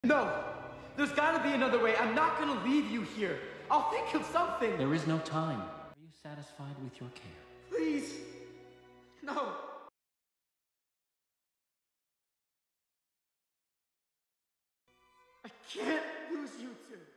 No! There's gotta be another way. I'm not gonna leave you here. I'll think of something. There is no time. Are you satisfied with your care? Please. No. I can't lose you two.